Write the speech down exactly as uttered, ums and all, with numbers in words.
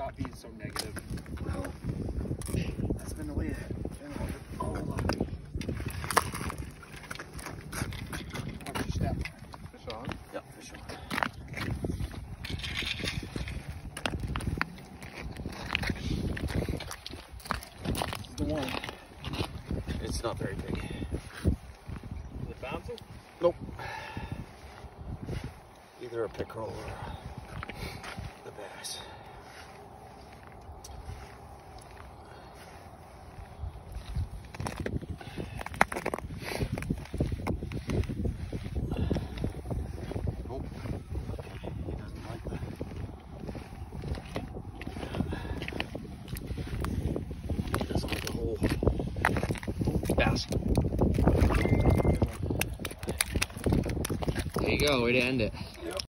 stop being so negative. Well, that's been the way it's been all along. Watch your step. Fish on? Yep, fish on. This is the one. It's not very big. Is it bouncing? Nope. Either a pickerel or the bass. Nope. He doesn't like that. He doesn't like the hole. Bass. There you go, way to end it.